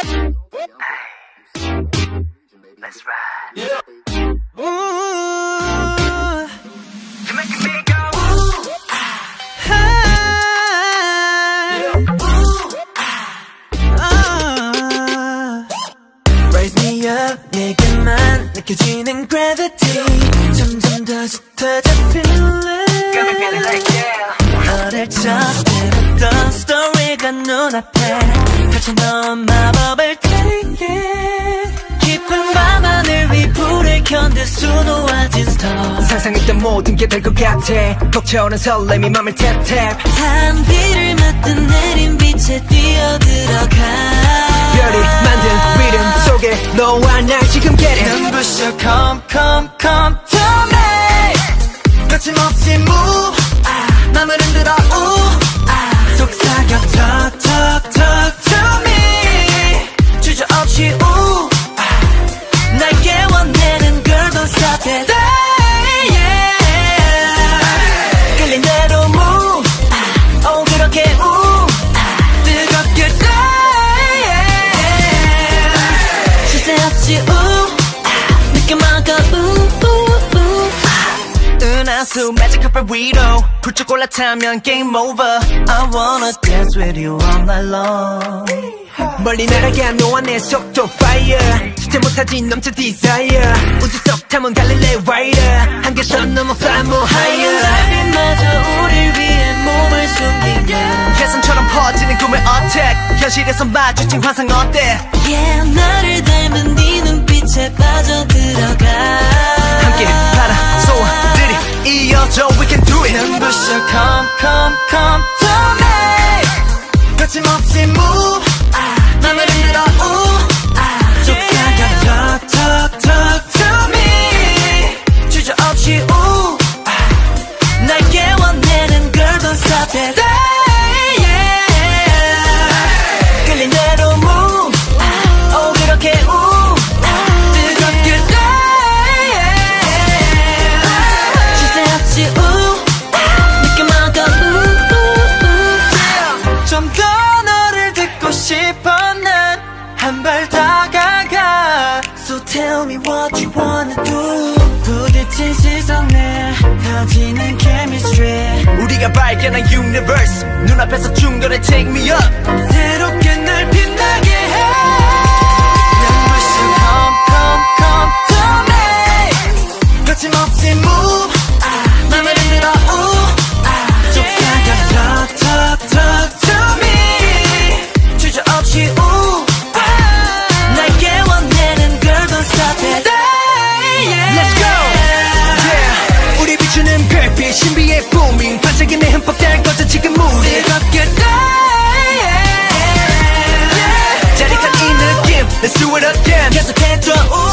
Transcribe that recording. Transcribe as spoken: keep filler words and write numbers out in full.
Let's ride. Yeah. Ooh, you're making me go. Ooh, ah, ah, yeah. Ooh, ah, ah. Raise me up, 내게만 느껴지는 gravity. 점점 더 짙어져 feeling. Got me feeling like yeah. 어릴 적 들었던 스토리가 눈앞에 펼쳐놓은 마법을 take it. 깊은 밤하늘 위 불을 견딜 수 놓아진 스타. 상상했던 모든 게 될 것 같아. 벅차오는 설렘이 맘을 탭탭. 한비를 맞든 내린 빛에 뛰어들어가. 별이 만든 리듬 속에 너와 날 지금 get it. 눈부셔 come come come to me. 거침없이 move 아, 맘을 흔들어 우 아, 속삭여 talk talk talk to me. 주저없이 우 날 깨워내는 girl don't stop it. yeah. 끌린 대로 move 아, oh 그렇게 우 아, 뜨겁게 yeah. 쉴 새 없이 우 아, 느껴만큼 은하수 magic carpet 위로 불쭉 올라타면 game over. I wanna dance with you all night long. 멀리 날아간 너와 내 속도 fire. 주체 못하지 넘쳐 desire. 우주석 탐험 갈릴레이 rider. 한계선 넘어 fly more higher. 달빛마저 우릴 위해 몸을 숨기게. 혜성처럼 퍼지는 꿈의 attack. 현실에서 마주친 환상 어때? Yeah 나를 닮은 네 눈빛에 빠져들어가. 함께 바라 소원들이 이어져 we can do it. 눈부셔 come come come to me. 거침없이 move 맘을 흔들어 우 아, 속삭여 talk talk talk to me. 주저없이 우 아, 날 깨워내는 girl don't stop it. yeah. 끌린 대로 move 아, oh 그렇게 우 아, 뜨겁게 쉴 새 없이 우 아, 느껴만큼 좀 더 너를 듣고 싶어. 한 발 다가가. So tell me what you wanna do. 부딪힌 시선에 터지는 chemistry. 우리가 발견한 universe 눈앞에서 충돌해 take me up. 새롭게 날 빛나게 해. 눈부셔 come come come to me. 거침없이 move 아, 맘을 흔들어 우 아, 속삭여 talk talk talk to me. 주저없이 우 신비의 booming 반짝이는 흠뻑 달궈져 지금 우리 뜨겁게 짜릿한 이 느낌 Let's do it again 계속해줘